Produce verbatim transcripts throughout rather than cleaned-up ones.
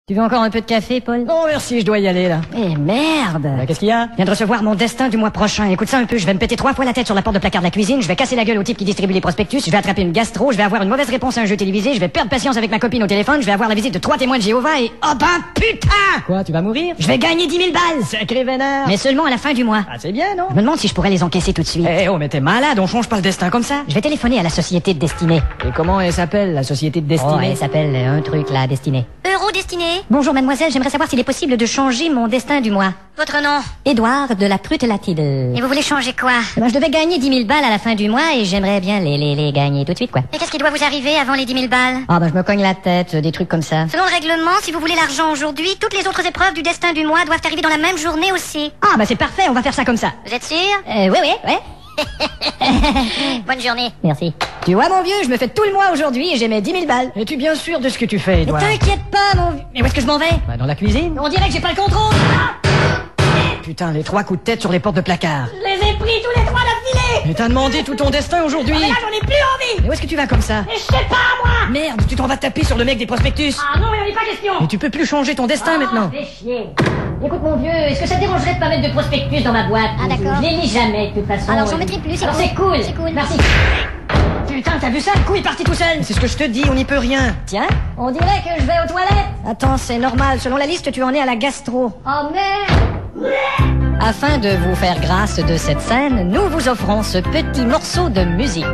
Tu veux encore un peu de café, Paul? Non, merci, je dois y aller, là. Eh, merde! Bah, qu'est-ce qu'il y a? Je viens de recevoir mon destin du mois prochain. Écoute ça un peu, je vais me péter trois fois la tête sur la porte de placard de la cuisine, je vais casser la gueule au type qui distribue les prospectus, je vais attraper une gastro, je vais avoir une mauvaise réponse à un jeu télévisé, je vais perdre patience avec ma copine au téléphone, je vais avoir la visite de trois témoins de Jéhovah et... Oh ben putain! Quoi, tu vas mourir? Je vais gagner dix mille balles! Sacré vénère! Mais seulement à la fin du mois. Ah, c'est bien, non? Je me demande si je pourrais les encaisser tout de suite. Eh oh, mais t'es malade, on change pas le destin comme ça. Je vais téléphoner à la société de destinée. Et comment elle s'appelle, la société de Oh, destinée? elle s'appelle euh, un truc, la destinée. Eurodestiné. Bonjour mademoiselle, j'aimerais savoir s'il est possible de changer mon destin du mois. Votre nom? Édouard de la Trutelatide. Et vous voulez changer quoi? Eh ben, je devais gagner dix mille balles à la fin du mois et j'aimerais bien les, les, les gagner tout de suite, quoi. Et qu'est-ce qui doit vous arriver avant les dix mille balles? Ah ben je me cogne la tête, des trucs comme ça. Selon le règlement, si vous voulez l'argent aujourd'hui, toutes les autres épreuves du destin du mois doivent arriver dans la même journée aussi. Ah bah c'est parfait, on va faire ça comme ça. Vous êtes sûr? Euh, oui, oui, oui. Bonne journée. Merci. Tu vois mon vieux, je me fais tout le mois aujourd'hui et j'ai mes dix mille balles. Es-tu bien sûr de ce que tu fais, Mais Edouard? t'inquiète pas mon vieux. Mais où est-ce que je m'en vais? Bah, dans la cuisine. On dirait que j'ai pas le contrôle. Putain, les trois coups de tête sur les portes de placard. Je les ai pris tous les trois d'affilée. Mais t'as demandé tout ton destin aujourd'hui. Mais là j'en ai plus envie. Mais où est-ce que tu vas comme ça? Mais je sais pas moi. Merde, tu t'en vas taper sur le mec des prospectus. Ah non, il en est pas question. Mais tu peux plus changer ton destin maintenant. Fais chier. Écoute mon vieux, est-ce que ça te dérangerait de pas mettre de prospectus dans ma boîte? Ah, d'accord. Je les lis jamais de toute façon. Alors, j'en mettrai plus, c'est Alors, cool. c'est cool. C'est cool. Merci. Putain, t'as vu ça? Le coup est parti tout seul. C'est ce que je te dis, on n'y peut rien. Tiens, on dirait que je vais aux toilettes. Attends, c'est normal. Selon la liste, tu en es à la gastro. Oh merde. Afin de vous faire grâce de cette scène, nous vous offrons ce petit morceau de musique.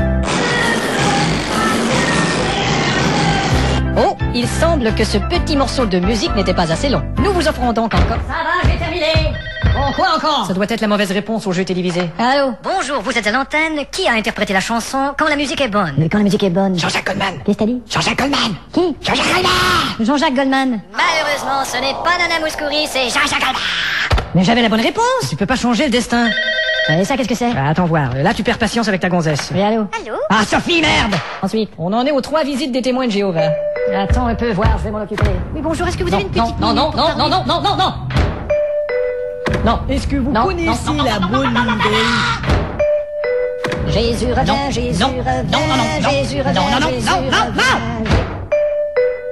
Oh, il semble que ce petit morceau de musique n'était pas assez long. Nous vous offrons donc encore... Ça va, j'ai terminé. Bon, quoi encore? Ça doit être la mauvaise réponse au jeu télévisé. Allô? Bonjour, vous êtes à l'antenne. Qui a interprété la chanson Quand la musique est bonne? Mais quand la musique est bonne... Jean-Jacques Goldman. Qu'est-ce que t'as dit? Jean-Jacques Goldman. Qui? Jean-Jacques Goldman. Jean-Jacques Goldman. Malheureusement, ce n'est pas Nana Mouskouri, c'est Jean-Jacques Goldman. Mais j'avais la bonne réponse. Tu peux pas changer le destin. Et ça, qu'est-ce que c'est? Ah, attends voir. Là, tu perds patience avec ta gonzesse. Oui, allô? Allô? Ah, Sophie, merde. Ensuite. On en est aux trois visites des témoins de Jéhovah. Attends un peu, voir, je vais m'en occuper. Oui, bonjour, est-ce que vous avez une petite non, non, minute non, pour non, non, non, non, non, non. Non. Est-ce que vous Non, connaissez non, non, la non, bonne nouvelle? Jésus revient, Non, Jésus non, revient, non, non, non, Jésus non, revient, non, non, Jésus non, non, revient.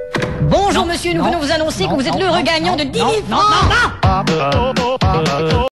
Bonjour, Non, monsieur, nous non, venons vous annoncer non, que vous êtes non, l'heureux non, gagnant de non, dix mille non, francs. non, non.